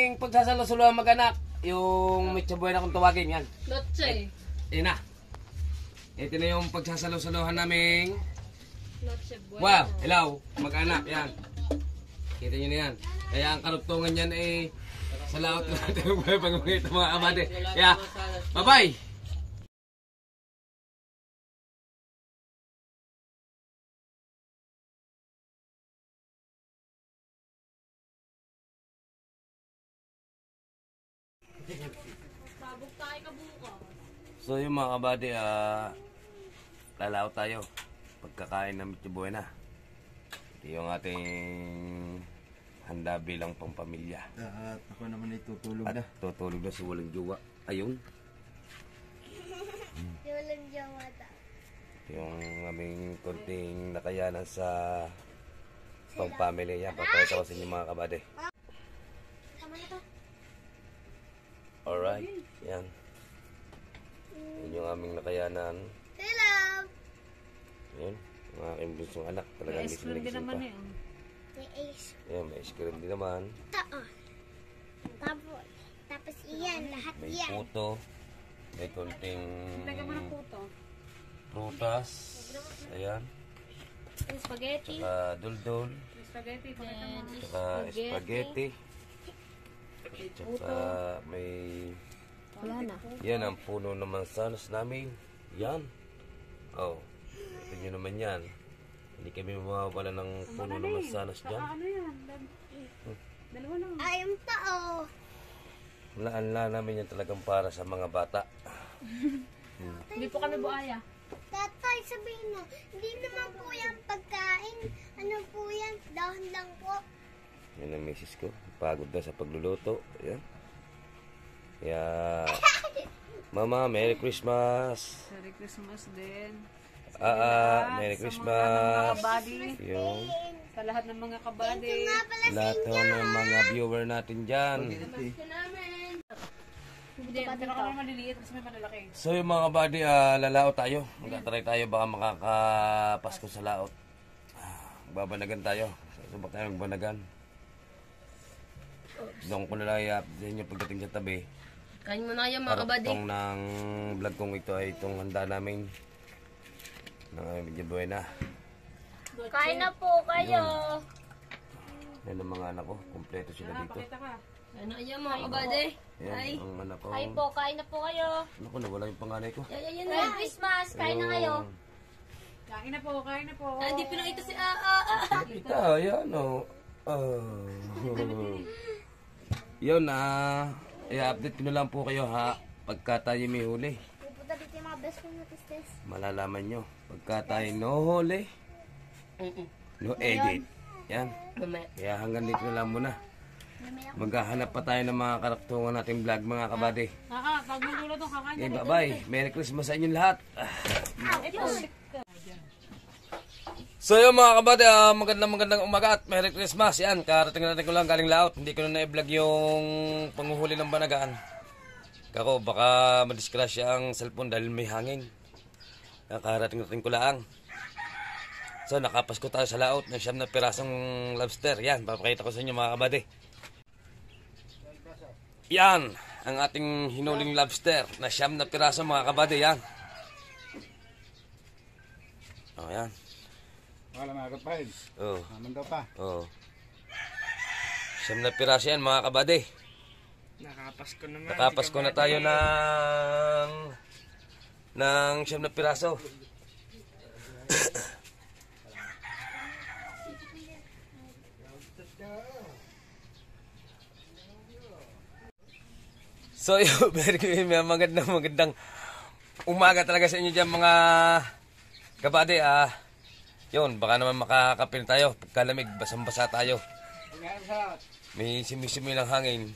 aming pagsasalo-suluhan mag-anak. Yung Mitsa Buena kung tawagin yan. Lotse. Ayun na. Ito na yung pagsasalo-suluhan naming... Lotse Buena. Wow, hello, mag-anak, yan. Kita nyo na yan. Kaya ang karugtungan yan ay sa laot natin ng pag-umit mga kabady. Kaya, bye-bye! Sabog tayo ka buka. So yung mga kabady, lalaot tayo. Pagkakain ng Mitsa Buena. Ito yung ating handa bilang pampamilya. At ako naman ay tutulog At na. tutulog na si walang jowa. Ayun. Walang jowa daw. Yung aming konting nakayanan sa pampamilya. Yan, papakita ko sa inyo mga kabady. Tama na to. Alright, yan. Yan yung aming nakayanan. Hello! Yan, ang aking bunsong anak. Talagang Ice cream din naman eh. May ace. Yan, may ice cream din naman. Taon. Tapos iyan, lahat May yan. puto. May konting Lagyan mo ng puto. prutas. Ayan. Spaghetti. Saka duldul. Spaghetti. Pakita mo. Saka spaghetti. Saka may... Wala na. Yan ang puno ng mansanas namin. Yan. Oh. Ito nyo naman yan. Hindi kami mawawala ng puno ng mansanas dyan. Ano yan? Dalawa lang. Ayun tao. Laan namin yan talagang para sa mga bata. Hindi po kami buaya. Tatay, sabihin mo, hindi naman po yan pagkain. Ano po yan? Dahon lang po. Yan ang misis ko. Pagod na sa pagluluto. Ayan. Kaya... Mama, Merry Christmas! Merry Christmas din. Merry Sa Christmas! mga kabady. Yung Sa lahat ng mga kabady. Ito nga pala sa lahat inyo. ng mga viewer natin dyan. Hindi, pero kami maliliit kasi may malalaki. So yung mga kabady, lalao tayo. Magtatry tayo baka makakapasko sa laot. Babanagan tayo. Subak tayo magbanagan. Doon ko na lang i-update nyo pagdating sa tabi. Kain mo na kayo mga kabady. Karugtong ng vlog kong ito ay itong handa namin ng Mitsa Buena. Kain na po kayo. Yan ang mga anak ko. Kompleto sila dito. Pakita ka. Ano kayo mga kabady? Yan ang anak ko. Kain po, kain na po kayo. Naku, nawala yung panganay ko. Yan na. Merry Christmas, kain na kayo. Kain na po, kain na po. Hindi pinakita si Ito, yan o. Yun i-update ko na lang po kayo ha. Pagka tayo may huli. Pupunta dito yung mga best friend na tistes. Malalaman nyo. Pagka tayo no huli, no edit. Yan. Mamaya. Kaya hanggang dito na lang muna. Maghahanap pa tayo ng mga karaktungan nating vlog mga kabady. Pag magulo itong kakain. Okay, bye-bye. Merry Christmas sa inyong lahat. So yun mga kabady, magandang umaga at Merry Christmas. Yan, karating natin ko lang galing laot. Hindi ko na i-vlog yung panguhuli ng banagaan. Kako, baka madiskrasya ang cellphone dahil may hangin. Karating natin ko lang. So nakapasko tayo sa laot ng 9 na pirasong lobster. Yan, papakita ko sa inyo mga kabady. Yan, ang ating hinuling lobster na 9 na piraso mga kabady. Yan. O, yan. Wala mga kapahid. Oh. Naman daw pa. Oh. 9 na piraso yan mga kabady. Nakapasko naman. Nakapasko na tayo ng 9 na piraso. So yun, magandang umaga talaga sa inyo dyan mga kabady. Yun, baka naman makakapil tayo. Pagkalamig, basang-basa tayo. May simi-simi lang hangin.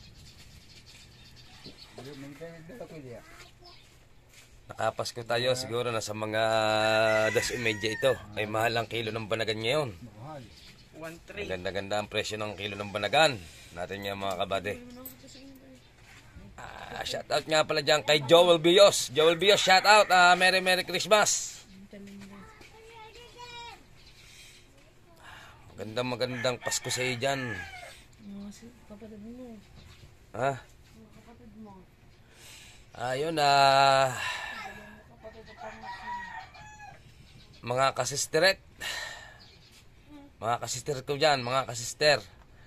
Nakapasko tayo siguro nasa mga 10:30 ito. Ay mahal ang kilo ng banagan ngayon. Ganda-ganda ang presyo ng kilo ng banagan natin nga mga kabady. Shout out nga pala dyan kay Joel Bios. Joel Bios, shout out. Merry Christmas. Magandang Pasko sa iyo dyan. Ha? Ayun mga kasisteret. Mga kasister ko dyan, mga kasister.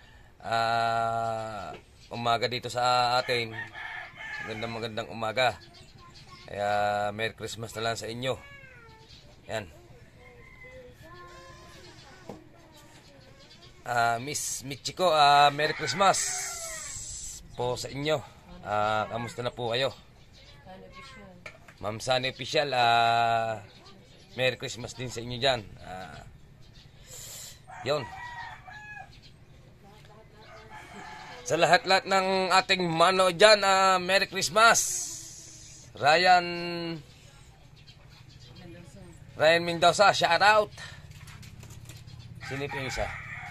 Umaga dito sa atin. Magandang umaga. Kaya Merry Christmas na lang sa inyo. Yan. Miss Michiko, Merry Christmas po sa inyo. Kamusta na po kayo? Ma'am Sunny Official, Merry Christmas din sa inyo dyan. Yun. Sa lahat-lahat ng ating mano dyan, Merry Christmas. Ryan Mendoza, shout out. Sino po yung isa?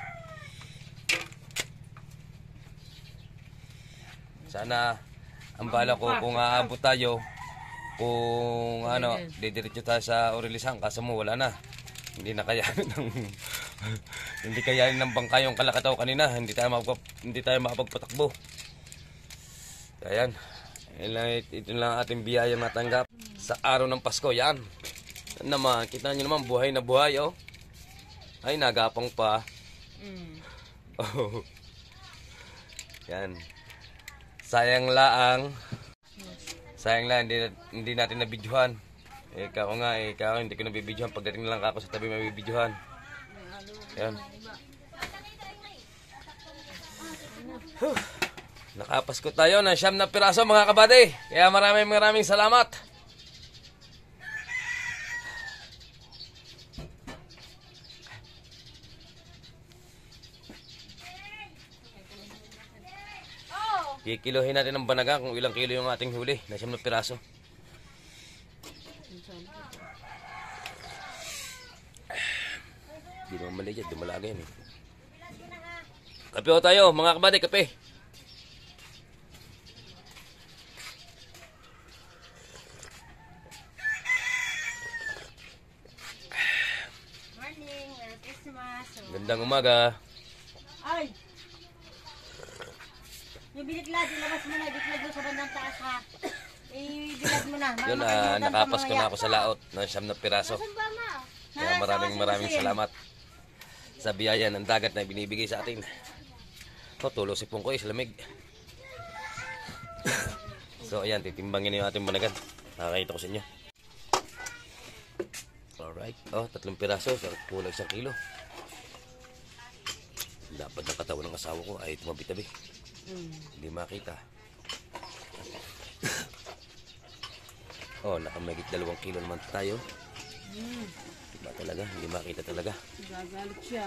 Sana ang bala ko kung aabot tayo, kung didiretso tayo sa Orilisan, kaso mo wala na. Hindi na kayanin ng hindi kayanin ng bangka yung kalakataw kanina. Hindi tayo makapagpatakbo. Ayan. Ito lang ating biyayang natanggap sa araw ng Pasko. Yan. Yan naman, kita nyo naman, buhay na buhay, oh. Ay, nagapang pa. Oh. Yan. Sayang lang, hindi natin nabidyohan. Ikaw hindi ko nabibidyohan. Pagdating na lang ako sa tabi, mabibidyohan. Yan. Nakapasko tayo ng 9 na piraso, mga kabady. Kaya maraming salamat. Kikiluhin natin ang banaga kung ilang kilo yung ating huli na 9 na piraso. Hindi naman mali dyan, dumalaga yan eh. Kape ho tayo, mga kabady, kape. Morning, Merry Christmas. Gandang umaga. Ay! Yung binitlag, ilabas mo na, bitlag mo sa bandang taas ha. Ibilag mo na. Yun, nakapasko na ako sa laot ng 9 na piraso. Kaya maraming salamat sa biyaya ng dagat na binibigay sa atin. Tulo si Pungkoy sa lamig. So ayan, titimbangin yung ating banagan. Nakakita ko sa inyo. Alright, 3 piraso, kulang 1 kilo. Dapat ng katawan ng asawa ko ay tumabi-tabi. Hindi makita. Nakamagit 2 kilo naman tayo. Diba talaga? Hindi makita talaga. Gagalit siya.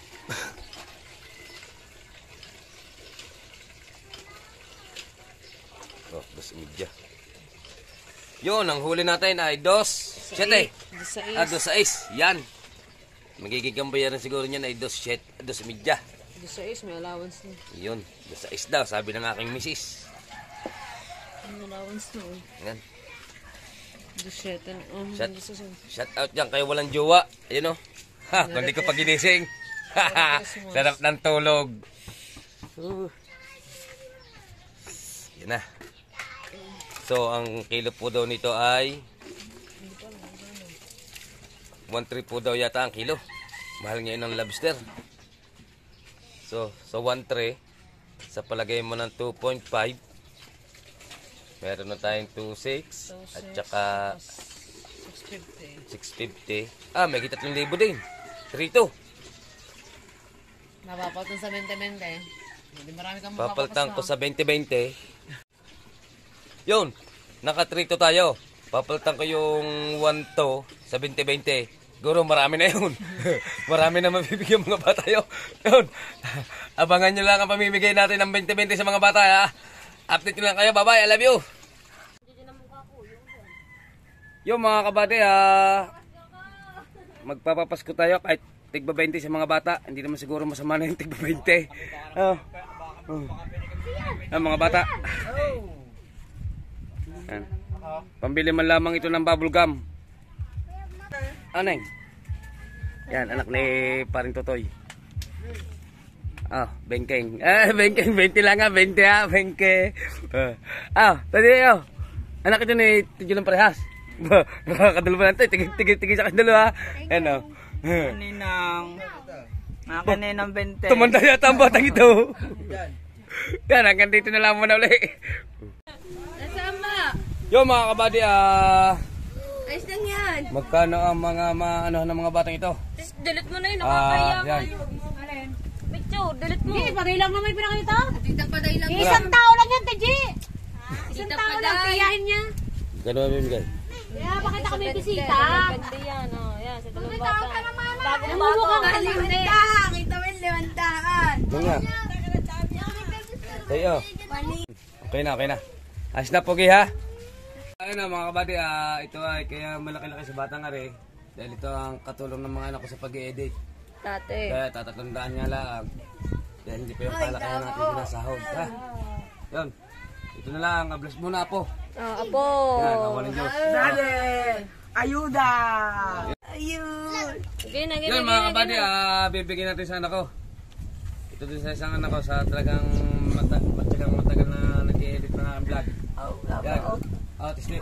Dos media. Yun, ang huli natin ay 2.7. 2.6. Yan. Magiging kambayaran siguro niyan ay 2.7. 2 media. 2.6, may allowance na. Yun, 2.6 daw, sabi ng aking misis. May allowance na Yan. 2.7. Shout out dyan kayo walang jowa. Ayun o. Kung di ko pa ginising. Sarap ng tulog. Yan na. So, ang kilo po daw nito ay 1.3 po daw yata ang kilo. Mahal ngayon ng lobster. So, sa 1.3, sa palagay mo ng 2.5, meron na tayong 2.6 at saka 650. May kita 3,000 din. 3.2. Mapapaltan sa 20-20. Hindi marami kang Papaltan ko sa 20-20. Yun, naka 3.2 tayo. Papaltan ko yung 1.2 sa 20-20. Guro, marami na yun. Marami na mabibigyan mga bata yun. Abangan nyo lang ang pamimigay natin ng 20-20 sa mga bata. Ha? Update nyo lang kayo. Bye-bye. I love you. Yung mga kabate, magpapapasko tayo kahit tigba 20 sa mga bata. Hindi naman siguro masama na yung tigba 20. Mga bata. Yan. Pambili man lamang ito ng bubble gum. Aneng? Yan, anak ni paring Totoy. Ah, bengkeng. Bengkeng, 20 lang nga, 20 ha, bengke. Tadi anak ito ni Tidyo ng parehas. Kadalo pa lang tayo, tigil sa kadalo ha. Ano? Kaninang 20. Tumanda yata ang batang ito. Yan, hanggang dito na lang muna ulit. Nasaan ba? Yo mga kabady, Ayos lang yan. magkano ang mga ano ng mga batang ito? Delete mo na yun. Nakakaya Yan. Picture, delete mo. Hindi, patay lang naman yung pinakita. Tita paday lang. Isang tao lang yan, Teji. Isang Tita tao lang, paday. tiyahin niya. Gano'n ba bibigay? Kaya pakita kami bisita. Ganda yan. Oh, yan, sa dalawang Tao bata. ka na, mama. Bagong Namumukhang bata. kalimundang. Kita mo yung limandaan. Ano nga? Tayo. Okay na. Ayos na pogi ha? Ayun na mga kabady, ito ay kaya malaki-laki sa batang ari. Dahil ito ang katulong ng mga anak ko sa pag-i-edit. Tate. Kaya tatatandaan niya lang. Dahil hindi pa yung kalakayan natin sinasahod. Ha? Yun. Ito na lang. Bless muna po. Apo. Yan, awa ng Diyos. Dade! Ayuda! Sige na, Yun mga kabady, bibigyan natin sa anak ko. Ito din sa isang anak ko sa talagang matagal na nag-i-edit na vlog. Yan. Tislit.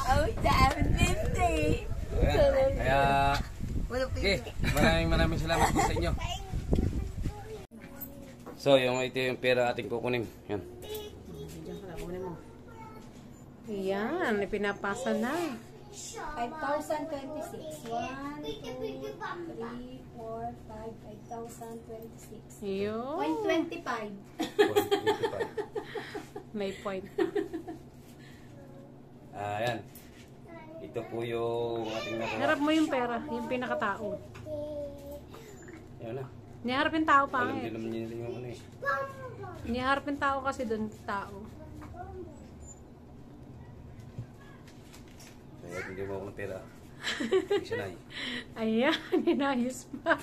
Kaya, okay, maraming salamat po sa inyo. So, ito yung pera ating kukunin. Yan. Yan, ipinapasa na. 5,026. 1, 2, 3, 4, 5, 5,026. Yun. 0.25. May point. Yan. Ito po yung ating nakuha. Harap mo yung pera, yung pinakatao. Yan na. Niharap yung tao pa Alam eh. din naman yun yung ano eh. Niharap yung tao kasi doon, tao. Kaya hindi mo ako ng pera. Hindi siya na. Ayan, inayos pa.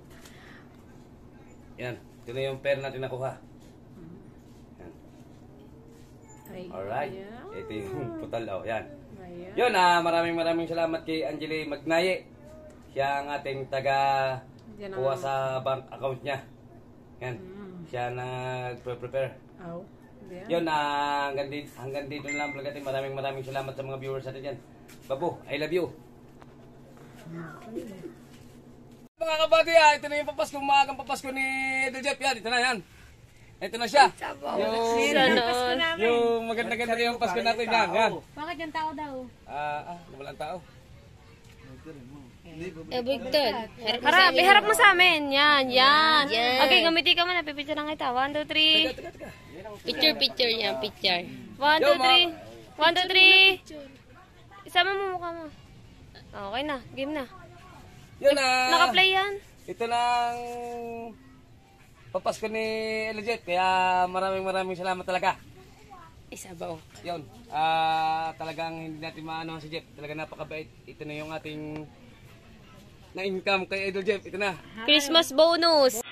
Yan. Ito na yung pera natin nakuha. Yan. Alright. Ayan. Ito yung putal. Yan. Ayan. Yun, maraming salamat kay Angeli Magnaye. Siya ang ating Yan ang- kuha sa bank account niya. Yan. Siya nag-prepare. Aw. Ayan. Yun, hanggang dito na lang vlog natin. Maraming salamat sa mga viewers natin dyan. Babu, I love you. Mga kabady, ito na yung maagang papasko ni Del Jeff. Yan, ito na yan. Ito na siya. Yung maganda-ganda yung Pasko natin. Yan. Bakit yung tao daw? Walang tao. Victor. Harap mo sa amin. Yan. Okay, gumiti ka muna. Pipicture lang kita. 1, 2, 3. Picture yan. Picture. 1, 2, 3. 1, 2, 3. Isama mo mukha mo. Okay na. Game na. Yun Naka-play yan. Ito lang papasko ni Elijet. Kaya maraming salamat talaga. Isabaw. Yun. Talagang hindi natin maano si Jeff. Talaga napakabait. Ito na yung ating na-income kay Idol Jeff. Ito na. Christmas bonus.